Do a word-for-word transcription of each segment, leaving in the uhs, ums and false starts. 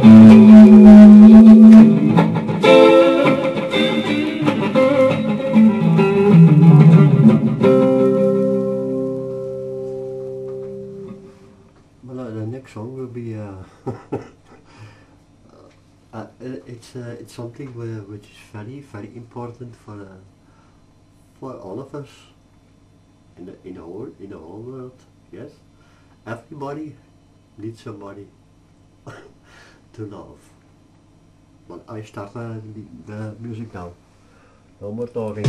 Well, the next song will be uh, uh, it's uh, it's something where, which is very very important for uh, for all of us in the in the whole in the whole world. Yes, everybody needs somebody to love. But I start uh, the, the music now. No more talking.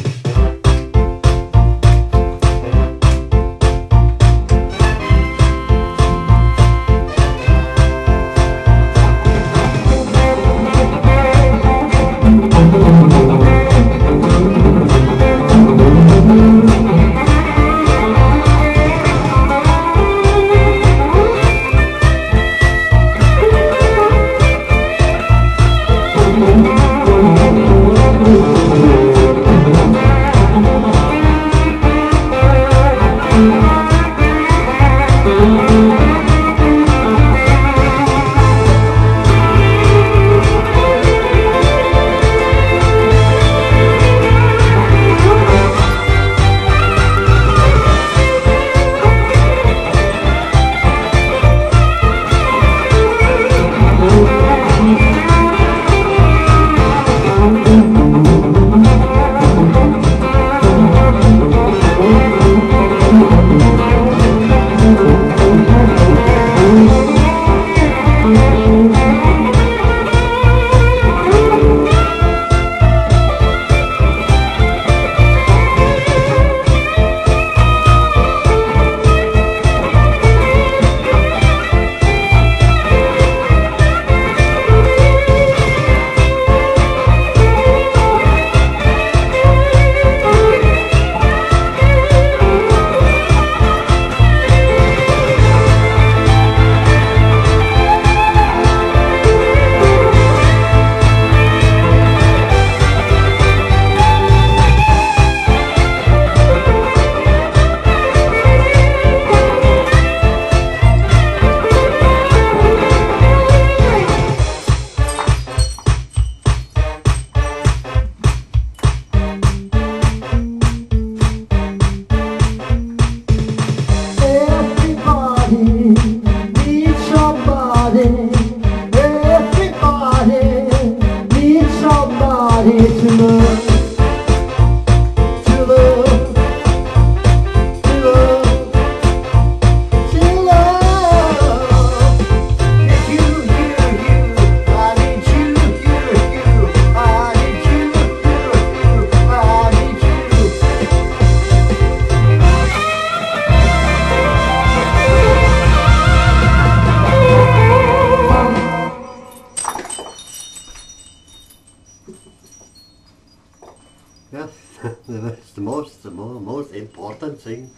Yes, that's the most the mo most important thing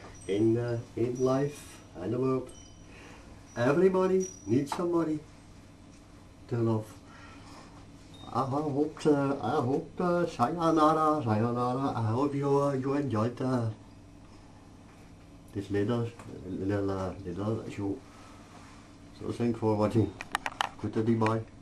in uh, in life and the world. Everybody needs somebody to love. I hope uh, I hope uh, sayonara, sayonara. I hope you uh, you enjoyed uh, this little little uh, little show. So thanks for watching. Goodbye.